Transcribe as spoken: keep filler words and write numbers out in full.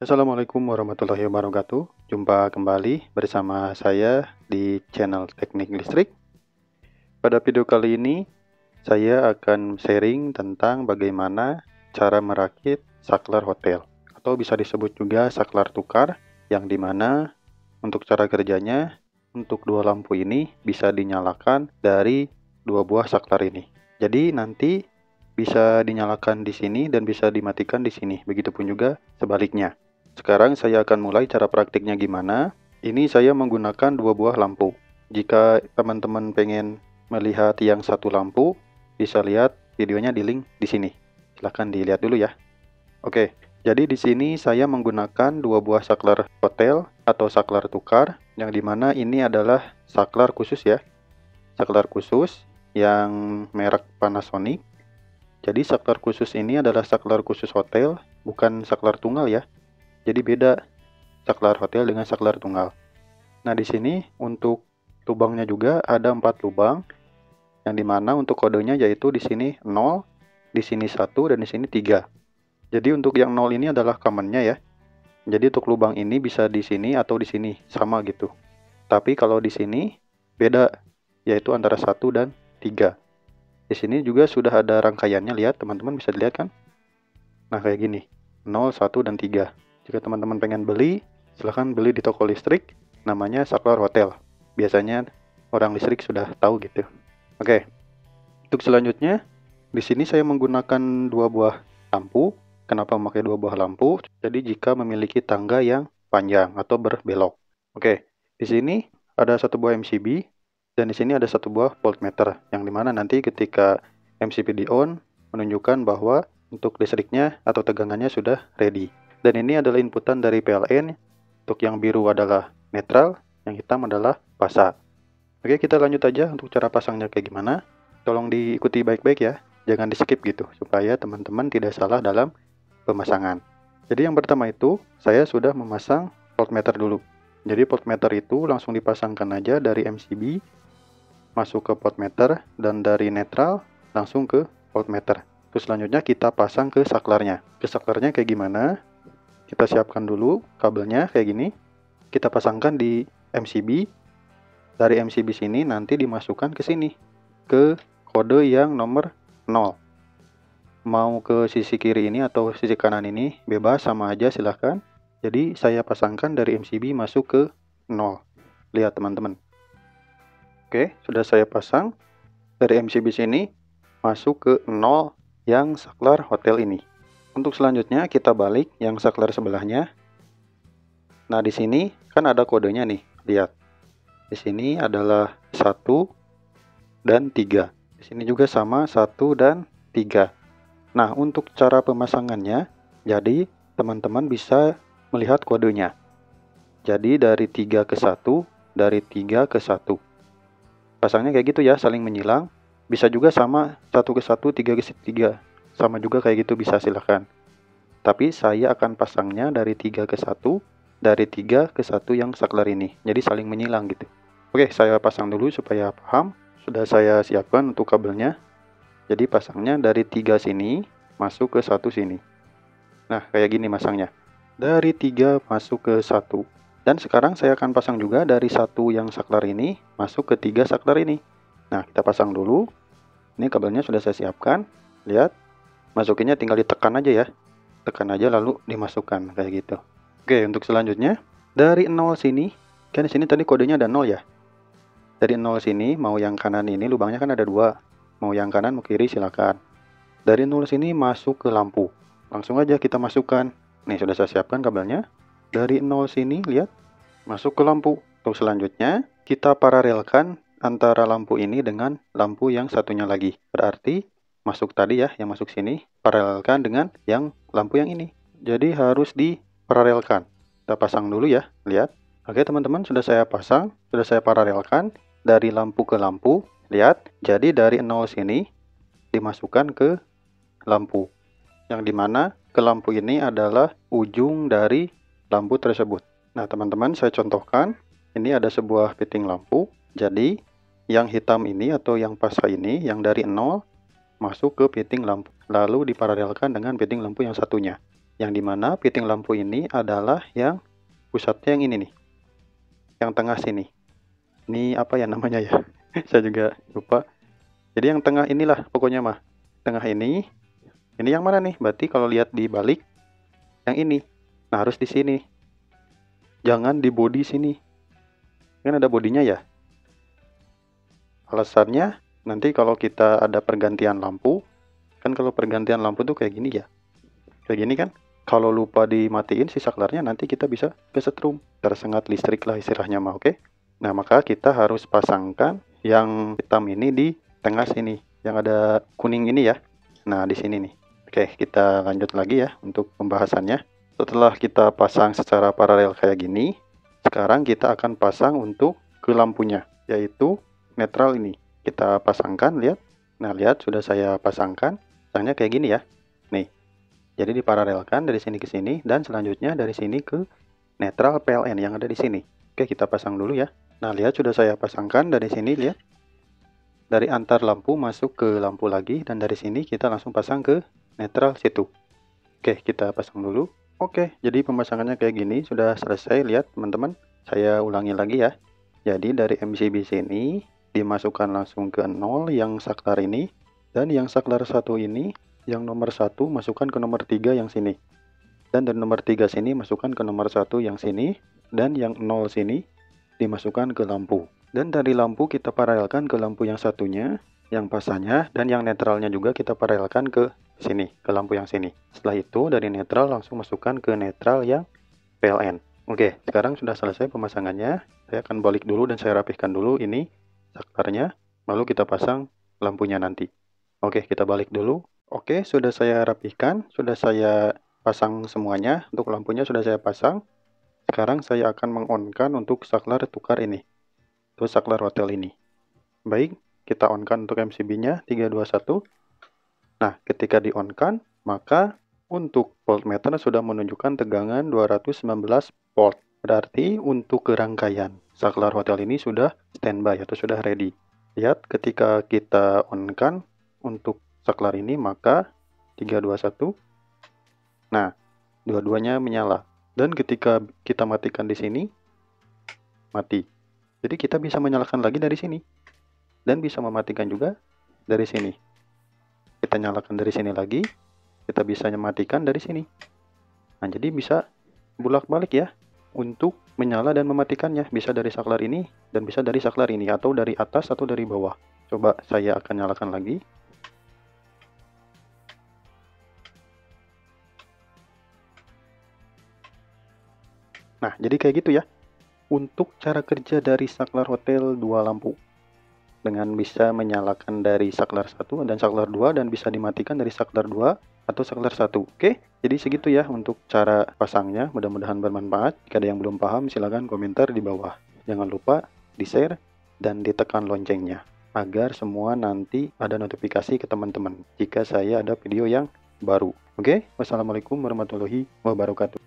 Assalamualaikum warahmatullahi wabarakatuh. Jumpa kembali bersama saya di channel Teknik Listrik. Pada video kali ini, saya akan sharing tentang bagaimana cara merakit saklar hotel, atau bisa disebut juga saklar tukar, yang dimana untuk cara kerjanya, untuk dua lampu ini bisa dinyalakan dari dua buah saklar ini. Jadi nanti bisa dinyalakan di sini dan bisa dimatikan di sini. Begitupun juga sebaliknya. Sekarang saya akan mulai cara praktiknya gimana. Ini saya menggunakan dua buah lampu. Jika teman-teman pengen melihat yang satu lampu, bisa lihat videonya di link di sini. Silahkan dilihat dulu ya. Oke, jadi di sini saya menggunakan dua buah saklar hotel atau saklar tukar, yang dimana ini adalah saklar khusus ya. Saklar khusus yang merek Panasonic. Jadi saklar khusus ini adalah saklar khusus hotel, bukan saklar tunggal ya. Jadi beda saklar hotel dengan saklar tunggal. Nah, di sini untuk lubangnya juga ada empat lubang, yang dimana untuk kodenya yaitu di sini nol, di sini satu, dan di sini tiga. Jadi untuk yang nol ini adalah commonnya ya. Jadi untuk lubang ini bisa di sini atau di sini, sama gitu. Tapi kalau di sini beda, yaitu antara satu dan tiga. Di sini juga sudah ada rangkaiannya, lihat teman-teman bisa dilihat kan? Nah, kayak gini, nol, satu, dan tiga. Jika teman-teman pengen beli, silahkan beli di toko listrik, namanya saklar hotel. Biasanya orang listrik sudah tahu gitu. Oke, untuk selanjutnya, di sini saya menggunakan dua buah lampu. Kenapa memakai dua buah lampu? Jadi jika memiliki tangga yang panjang atau berbelok. Oke, di sini ada satu buah M C B, dan di sini ada satu buah voltmeter, yang dimana nanti ketika M C B di on, menunjukkan bahwa untuk listriknya atau tegangannya sudah ready. Dan ini adalah inputan dari P L N. Untuk yang biru adalah netral, yang hitam adalah fasa. Oke, kita lanjut aja untuk cara pasangnya kayak gimana. Tolong diikuti baik-baik ya, jangan di skip gitu, supaya teman-teman tidak salah dalam pemasangan. Jadi yang pertama itu, saya sudah memasang voltmeter dulu. Jadi voltmeter itu langsung dipasangkan aja dari M C B, masuk ke voltmeter, dan dari netral langsung ke voltmeter. Terus selanjutnya kita pasang ke saklarnya. Ke saklarnya kayak gimana? Kita siapkan dulu kabelnya kayak gini. Kita pasangkan di M C B. Dari M C B sini nanti dimasukkan ke sini, ke kode yang nomor nol. Mau ke sisi kiri ini atau sisi kanan ini bebas, sama aja silahkan. Jadi saya pasangkan dari M C B masuk ke nol. Lihat teman-teman. Oke, sudah saya pasang dari M C B sini masuk ke nol yang saklar hotel ini. Untuk selanjutnya kita balik yang saklar sebelahnya. Nah, di sini kan ada kodenya nih, lihat. Di sini adalah satu dan tiga. Di sini juga sama, satu dan tiga. Nah, untuk cara pemasangannya, jadi teman-teman bisa melihat kodenya. Jadi dari tiga ke satu, dari tiga ke satu. Pasangnya kayak gitu ya, saling menyilang. Bisa juga sama, satu ke satu, tiga ke tiga. Sama juga kayak gitu, bisa silahkan. Tapi saya akan pasangnya dari tiga ke satu, dari tiga ke satu yang saklar ini. Jadi saling menyilang gitu. Oke, saya pasang dulu supaya paham. Sudah saya siapkan untuk kabelnya. Jadi pasangnya dari tiga sini masuk ke satu sini. Nah, kayak gini masangnya. Dari tiga masuk ke satu. Dan sekarang saya akan pasang juga dari satu yang saklar ini masuk ke tiga saklar ini. Nah, kita pasang dulu. Ini kabelnya sudah saya siapkan. Lihat. Masukinnya tinggal ditekan aja ya. Tekan aja lalu dimasukkan kayak gitu. Oke, untuk selanjutnya dari nol sini, kan di sini tadi kodenya ada nol ya. Dari nol sini mau yang kanan ini lubangnya kan ada dua. Mau yang kanan mau kiri silakan. Dari nol sini masuk ke lampu. Langsung aja kita masukkan. Nih sudah saya siapkan kabelnya. Dari nol sini lihat masuk ke lampu. Untuk selanjutnya kita paralelkan antara lampu ini dengan lampu yang satunya lagi. Berarti masuk tadi ya, yang masuk sini paralelkan dengan yang lampu yang ini. Jadi harus diparalelkan. Kita pasang dulu ya, lihat. Oke teman-teman, sudah saya pasang, sudah saya paralelkan dari lampu ke lampu. Lihat, jadi dari nol sini dimasukkan ke lampu. Yang dimana ke lampu ini adalah ujung dari lampu tersebut. Nah teman-teman, saya contohkan. Ini ada sebuah fitting lampu. Jadi yang hitam ini atau yang pasca ini, yang dari nol masuk ke fitting lampu, lalu diparalelkan dengan fitting lampu yang satunya. Yang dimana fitting lampu ini adalah yang pusatnya yang ini nih, yang tengah sini. Ini apa ya namanya ya? Saya juga lupa. Jadi yang tengah inilah pokoknya mah. Tengah ini. Ini yang mana nih? Berarti kalau lihat di balik yang ini. Nah, harus di sini. Jangan di bodi sini. Kan ada bodinya ya. Alasannya nanti kalau kita ada pergantian lampu, kan kalau pergantian lampu tuh kayak gini ya. Kayak gini kan. Kalau lupa dimatiin si saklarnya nanti kita bisa kesetrum, tersengat listrik lah istilahnya mah, oke? Nah, maka kita harus pasangkan yang hitam ini di tengah sini, yang ada kuning ini ya. Nah, di sini nih. Oke, kita lanjut lagi ya untuk pembahasannya. Setelah kita pasang secara paralel kayak gini, sekarang kita akan pasang untuk ke lampunya, yaitu netral ini. Kita pasangkan, lihat. Nah, lihat sudah saya pasangkan. Pasangnya kayak gini ya. Nih. Jadi diparalelkan dari sini ke sini dan selanjutnya dari sini ke netral P L N yang ada di sini. Oke, kita pasang dulu ya. Nah, lihat sudah saya pasangkan dari sini, lihat. Dari antar lampu masuk ke lampu lagi dan dari sini kita langsung pasang ke netral situ. Oke, kita pasang dulu. Oke, jadi pemasangannya kayak gini sudah selesai, lihat teman-teman. Saya ulangi lagi ya. Jadi dari M C B sini dimasukkan langsung ke nol yang saklar ini dan yang saklar satu ini yang nomor satu masukkan ke nomor tiga yang sini. Dan dari nomor tiga sini masukkan ke nomor satu yang sini. Dan yang nol sini dimasukkan ke lampu. Dan dari lampu kita paralelkan ke lampu yang satunya, yang pasanya. Dan yang netralnya juga kita paralelkan ke sini, ke lampu yang sini. Setelah itu dari netral langsung masukkan ke netral yang P L N. Oke, sekarang sudah selesai pemasangannya. Saya akan balik dulu dan saya rapihkan dulu ini saklarnya. Lalu kita pasang lampunya nanti. Oke, kita balik dulu. Oke, sudah saya rapihkan, sudah saya pasang semuanya. Untuk lampunya sudah saya pasang. Sekarang saya akan mengonkan untuk saklar tukar ini. Itu saklar hotel ini. Baik, kita onkan untuk M C B-nya tiga dua satu. Nah, ketika di-on-kan, maka untuk voltmeter sudah menunjukkan tegangan dua ratus sembilan belas volt. Berarti untuk kerangkaian saklar hotel ini sudah standby atau sudah ready. Lihat, ketika kita on-kan untuk saklar ini, maka tiga dua satu. Nah, dua-duanya menyala. Dan ketika kita matikan di sini, mati. Jadi kita bisa menyalakan lagi dari sini. Dan bisa mematikan juga dari sini. Kita nyalakan dari sini lagi, kita bisa mematikan dari sini. Nah, jadi bisa bolak-balik ya untuk menyala dan mematikannya. Bisa dari saklar ini dan bisa dari saklar ini, atau dari atas atau dari bawah. Coba saya akan nyalakan lagi. Nah, jadi kayak gitu ya. Untuk cara kerja dari saklar hotel dua lampu. Dengan bisa menyalakan dari saklar satu dan saklar dua dan bisa dimatikan dari saklar dua atau saklar satu. Oke, jadi segitu ya untuk cara pasangnya. Mudah-mudahan bermanfaat. Jika ada yang belum paham silahkan komentar di bawah. Jangan lupa di-share dan ditekan loncengnya agar semua nanti ada notifikasi ke teman-teman jika saya ada video yang baru. Oke, wassalamualaikum warahmatullahi wabarakatuh.